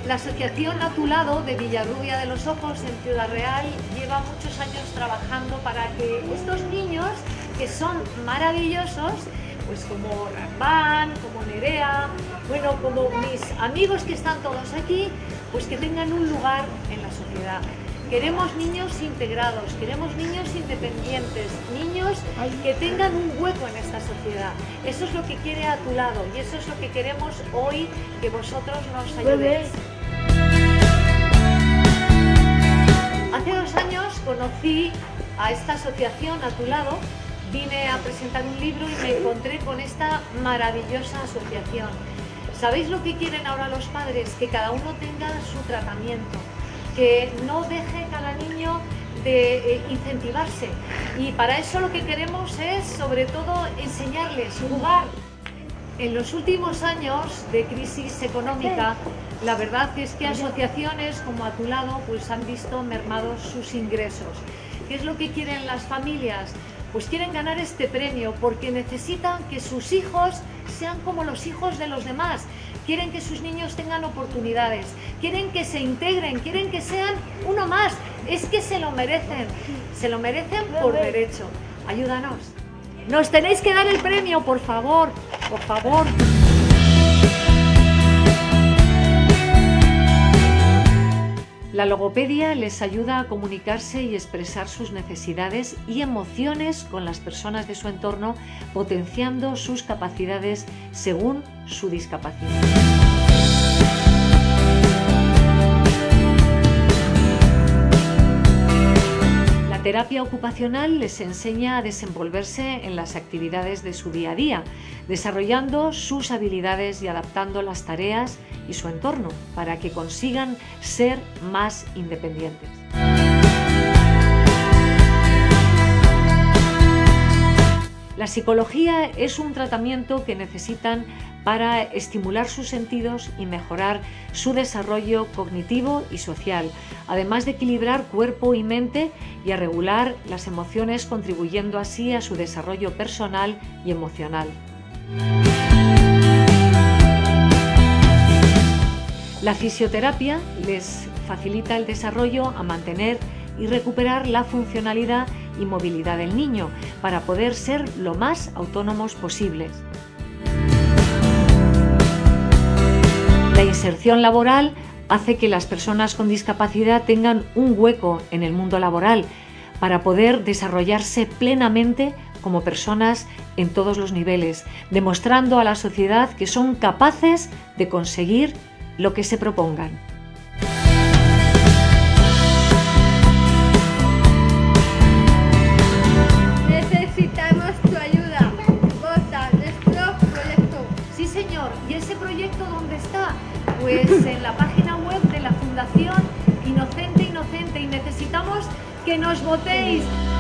La Asociación A Tu Lado de Villarrubia de los Ojos en Ciudad Real lleva muchos años trabajando para que estos niños, que son maravillosos, pues como Ramban, como Nerea, bueno, como mis amigos que están todos aquí, pues que tengan un lugar en la sociedad. Queremos niños integrados, queremos niños independientes, niños que tengan un hueco en esta sociedad. Eso es lo que quiere A Tu Lado y eso es lo que queremos hoy que vosotros nos ayudéis. Hace 2 años conocí a esta asociación A Tu Lado, vine a presentar un libro y me encontré con esta maravillosa asociación. ¿Sabéis lo que quieren ahora los padres? Que cada uno tenga su tratamiento, que no deje cada niño de incentivarse, y para eso lo que queremos es sobre todo enseñarles, jugar. En los últimos años de crisis económica, la verdad es que asociaciones como A Tu Lado pues han visto mermados sus ingresos. ¿Qué es lo que quieren las familias? Pues quieren ganar este premio porque necesitan que sus hijos sean como los hijos de los demás. Quieren que sus niños tengan oportunidades, quieren que se integren, quieren que sean uno más. Es que se lo merecen por derecho. Ayúdanos. Nos tenéis que dar el premio, por favor, por favor. La logopedia les ayuda a comunicarse y expresar sus necesidades y emociones con las personas de su entorno, potenciando sus capacidades según su discapacidad. La terapia ocupacional les enseña a desenvolverse en las actividades de su día a día, desarrollando sus habilidades y adaptando las tareas y su entorno para que consigan ser más independientes. La psicología es un tratamiento que necesitan para estimular sus sentidos y mejorar su desarrollo cognitivo y social, además de equilibrar cuerpo y mente y a regular las emociones, contribuyendo así a su desarrollo personal y emocional. La fisioterapia les facilita el desarrollo a mantener y recuperar la funcionalidad y movilidad del niño para poder ser lo más autónomos posibles. La inserción laboral hace que las personas con discapacidad tengan un hueco en el mundo laboral para poder desarrollarse plenamente como personas en todos los niveles, demostrando a la sociedad que son capaces de conseguir lo que se propongan. Necesitamos tu ayuda. Vota nuestro proyecto. Sí, señor. ¿Y ese proyecto dónde está? Pues en la página web de la Fundación Inocente Inocente, y necesitamos que nos votéis.